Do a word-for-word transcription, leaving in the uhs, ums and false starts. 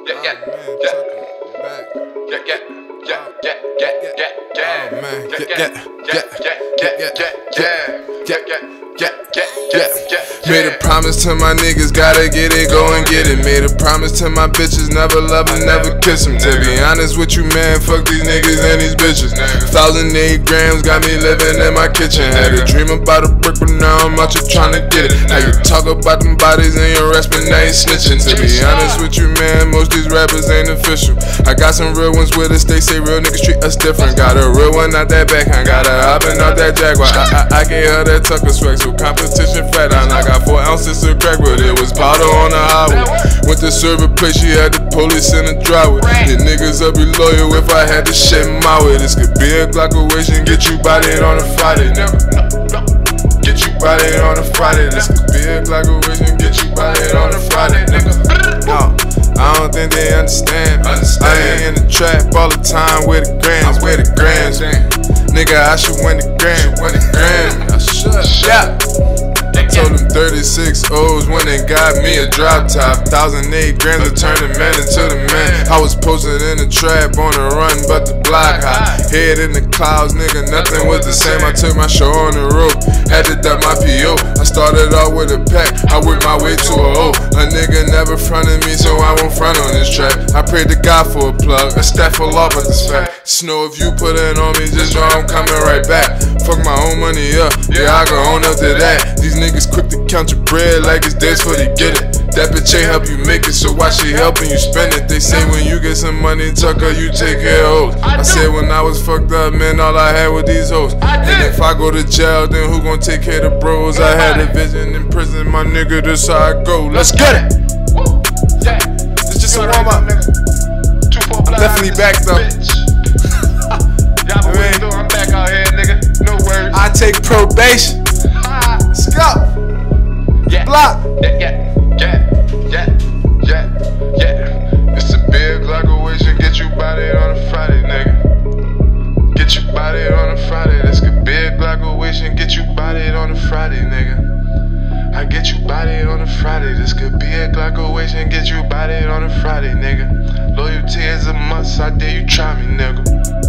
yeah, yeah, yeah, yeah, yeah, yeah, yeah, yeah, yeah, yeah, oh man, yeah, yeah, yeah, yeah, yeah, yeah, yeah, yeah, yeah, yeah, yeah. Yeah, yeah, yeah, yeah, yeah. Made a promise to my niggas, gotta get it, go and get it. Made a promise to my bitches, never love them, never kiss them. To be honest with you, man, fuck these niggas and these bitches. Thousand eight grams got me living in my kitchen. Had a dream about a brick, but now I'm out here trying to get it. Now you talk about them bodies and your rest, but now you snitching. To be honest with you, man, most these rappers ain't official. I got some real ones with us, they say real niggas treat us different. Got a real one out that backhand, got her hopping out that Jaguar. I, I, I gave her that Tucker swag. So competition fat on, I got four ounces of crack, but it was bottle on the highway. Went to serve a place, she had the police in the driveway. The niggas up be loyal if I had to shit my way. This could be a Glockowation, get you bodied on a Friday, nigga. Get you bodied on a Friday. This could be a Glockowation, get you bodied on a Friday, nigga. No, I don't think they understand. I ain't in the trap all the time with the grams, with the grams. Nigga, I should win the gram, win the gram. I should. Yeah. I told them thirty-six O's when they got me a drop top. Thousand eight grams to turn the man into the man. I was posted in the trap on the run, but the block high. Head in the clouds, nigga, nothing was the same. I took my show on the road, had to dump my P O. I started off with a pack, I worked my way to a O. A nigga never fronted me, so I won't front on this track. I prayed to God for a plug, a staff full off at this fact. Snow, if you put it on me, just know I'm coming right back. Fuck my own money up, yeah, I can own up to that. These niggas quick to count your bread like it's days for they get it. That bitch ain't help you make it, so why she helping you spend it? They say when you get some money, Tucker, you take care of hoes. I said when I was fucked up, man, all I had was these hoes. And if I go to jail, then who gon' take care of the bros? I had a vision in prison, my nigga, this how I go. Let's get it! It's just a warm up. I'm definitely back though. Y'all I mean, I'm back out here, nigga. No worries. I take probation. Let's go. Yeah. Block. Yeah, yeah, yeah, yeah, yeah, yeah. It's a big Glockowation, get you bodied on a Friday, nigga. Get you bodied on a Friday. This could be a Glockowation, get you bodied on a Friday, nigga. I get you bodied on a Friday. This could be a Glockowation, get you bodied on a Friday, nigga. Loyalty is a must, I dare you try me, nigga.